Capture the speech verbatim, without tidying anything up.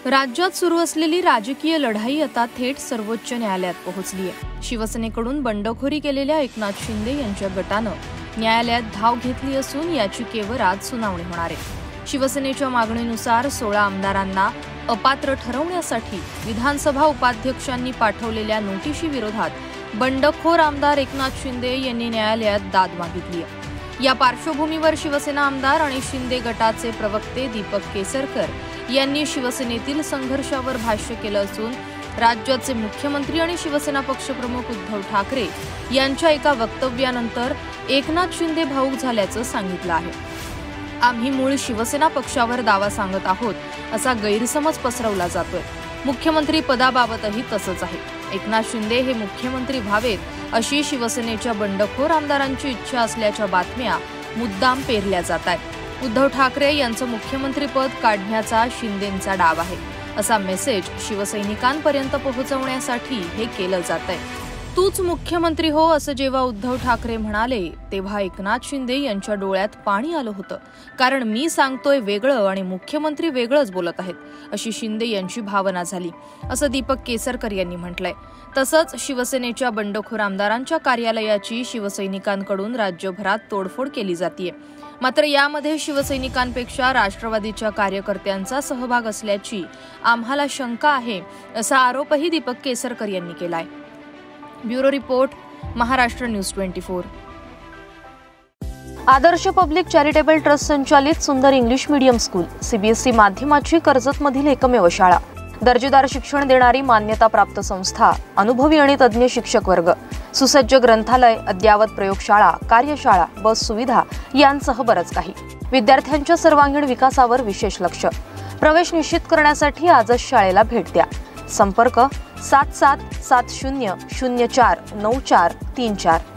राज्यात सुरू असलेली राजकीय लढाई आता थेट सर्वोच्च न्यायालयात पोहोचली आहे। शिवसेनेकडून बंडखोरी केलेल्या एकनाथ शिंदे यांच्या गटानं न्यायालयात धाव घेतली असून याचिकेवर आज सुनावणी होणार आहे। शिवसेनेच्या मागणीनुसार सोळा आमदारांना अपात्र ठरवण्यासाठी विधानसभा उपाध्यक्षांनी पाठवलेल्या नोटिशी विरोधात बंडखोर आमदार एकनाथ शिंदे यांनी न्यायालयात दाद मागितली आहे। या पार्श्वभूमीवर शिवसेना आमदार आणि शिंदे गटाचे प्रवक्ते दीपक केसरकर यांनी शिवसेनेतील संघर्षावर भाष्य केलं असून राज्याचे मुख्यमंत्री आणि शिवसेना पक्षप्रमुख उद्धव ठाकरे यांच्या एका वक्तव्यानंतर एकनाथ शिंदे भावूक झाल्याचं सांगितलं आहे। आम्ही मूळ शिवसेना पक्षावर दावा सांगत आहोत असा गैरसमज पसरवला जातोय। मुख्यमंत्री पदाबाबतही तसंच आहे। एकनाथ शिंदे हे मुख्यमंत्री व्हावेत अशी शिवसेनेच्या बंडखोर आमदारांची इच्छा असल्याच्या बातम्या मुद्दाम पेरल्या जात आहेत। उद्धव ठाकरे यांचं मुख्यमंत्रीपद काढण्याचा शिंदेंचा डाव आहे असा मेसेज शिवसैनिकांपर्यंत पोहोचवण्यासाठी हे केलं जातंय। तूच मुख्यमंत्री हो असं जेव्हा उद्धव ठाकरे म्हणाले तेव्हा एकनाथ शिंदे यांच्या डोळ्यात पाणी आलं होतं, कारण मी सांगतोय वेगळं आणि मुख्यमंत्री वेगळंच बोलत आहेत अशी शिंदे यांची भावना झाली असं दीपक केसरकर यांनी म्हटलंय। तसंच शिवसेनेच्या बंडखोर आमदारांच्या कार्यालयाची शिवसैनिकांकडून राज्यभरात तोडफोड केली जातीये, मात्र यामध्ये शिवसैनिकांपेक्षा राष्ट्रवादीच्या कार्यकर्त्यांचा सहभाग असल्याची आम्हाला शंका आहे असा आरोपही दीपक केसरकर यांनी केलाय। ब्युरो रिपोर्ट, महाराष्ट्र न्यूज चोवीस। आदर्श पब्लिक चॅरिटेबल ट्रस्ट संचालित सुंदर इंग्लिश मीडियम स्कूल सीबीएसई माध्यमाची कर्जतमधील एकमेव शाळा, दर्जेदार शिक्षण देणारी मान्यता प्राप्त संस्था, अनुभवी आणि तज्ज्ञ शिक्षक वर्ग, सुसज्ज ग्रंथालय, अद्ययावत प्रयोगशाळा, कार्यशाळा, बस सुविधा यांसह बरंच काही। विद्यार्थ्यांच्या सर्वांगीण विकासावर विशेष लक्ष। प्रवेश निश्चित करण्यासाठी आजच शाळेला भेट द्या। संपर्क सात सात सात शून्य शून्य चार नऊ चार तीन चार।